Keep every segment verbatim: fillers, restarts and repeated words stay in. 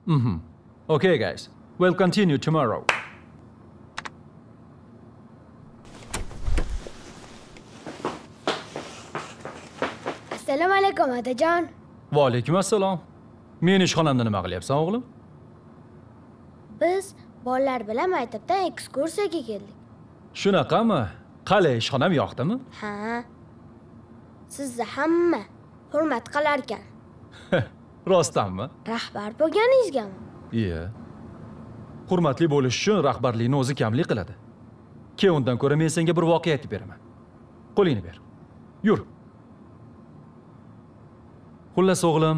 Mm-hmm. Okay, guys. We'll continue tomorrow. Assalomu alaykum, otajon. Va alaykum assalom. Meni ishxonamda nima qilyapsan, o'g'lim? Biz bolalar bilan maktabdan ekskursiyaga keldik. Shunaqami? Qalay, ishxonam yoqdimi? Ha. Sizni hamma hurmat qilar ekan. Rostdanmi? Rahbar bo'lganingizgami? Iya. Hurmatli bo'lish uchun rahbarlikni o'zi kamlik qiladi. Ke undan ko'ra men senga bir voqea aytib beraman. Qo'lingni ber. Yur. Xullas o'g'lim,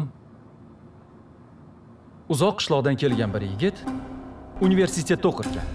uzoq qishloqdan kelgan bir yigit universitetda o'qirkan.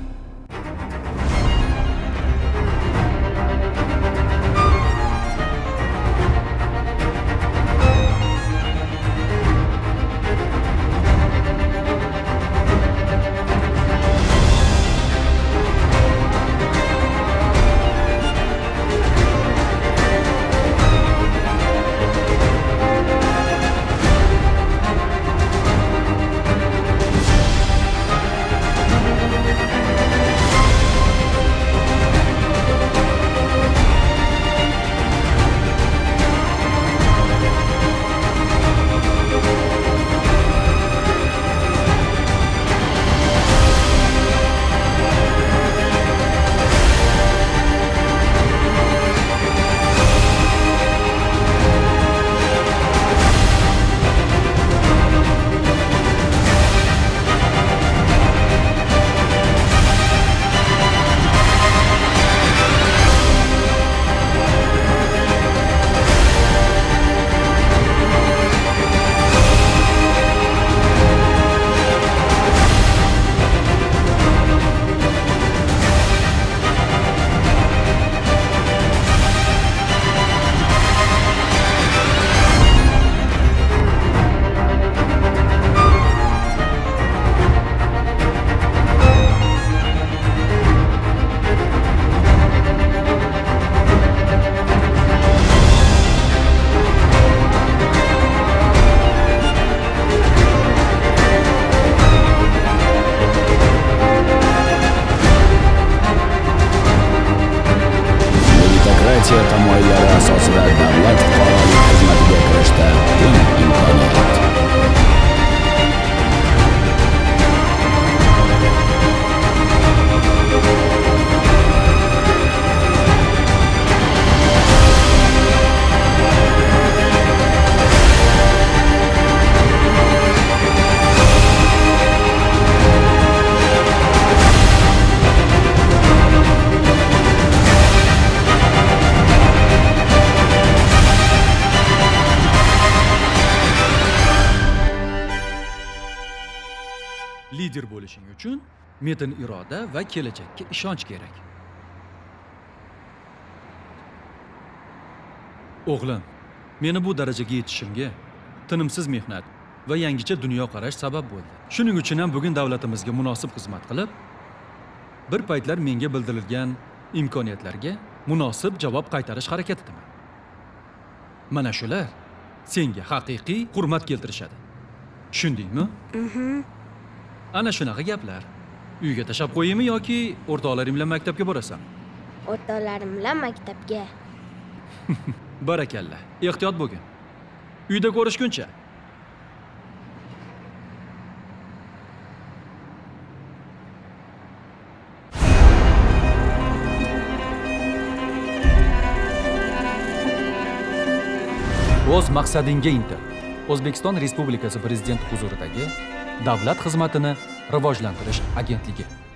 tamoyillari asosida davlat fuqarolik xizmatiga kirishda teng imkoniyat. Lider bo'lishing uchun metin iroda va kelajakka ishonch kerak. O'g'lim, meni bu darajaga yetishimga tinimsiz mehnat va yangicha dunyo qarash sabab bo'ldi. Shuning uchun ham bugun davlatimizga munosib xizmat qilib, bir paytlar menga bildirilgan imkoniyatlarga munosib javob qaytarish harakatidaman. Mana shular senga haqiqiy hurmat keltirishadi. Tushundingmi? Mhm. Ana shunaqa gaplar. Uyga tashab qo'yaymi yoki o'rtoqlaring bilan maktabga borasan? O'rtoqlarim bilan maktabga. Barakalla. Ehtiyot bo'lgin. Uyda ko'rishguncha. O'z maqsadingga intil. O'zbekiston Respublikasi Prezidenti huzuridagi Davlat xizmatini rivojlantirish agentligi.